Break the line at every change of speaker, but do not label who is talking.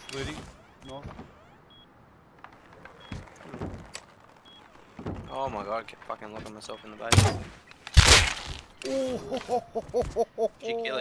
Ready? No.
Oh my god, I keep fucking looking myself in the back.
Oh,
Did you kill it?